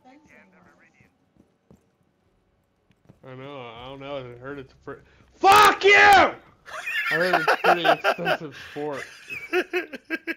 I know. I don't know. I heard it's pretty. Fuck you! I heard it's pretty expensive sport.